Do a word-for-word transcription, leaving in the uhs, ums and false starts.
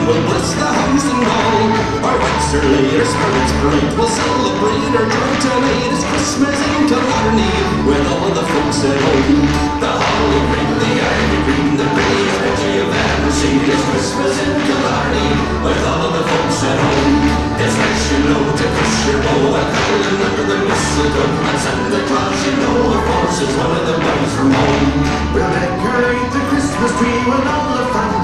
will bless the house and all. Our hearts are laid, our spirits bright, we'll celebrate our joy tonight. It's Christmas in Killarney, with all the folks at home. The holly green, the ivy green, the prettiest picture you've ever seen. It's Christmas in Killarney, with all of the folks at home. It's nice, you know, to kiss your beau, a cuddling under the mistletoe, and Santa Claus, you know, of course, is one of the boys from home. We'll decorate the Christmas tree with all the fun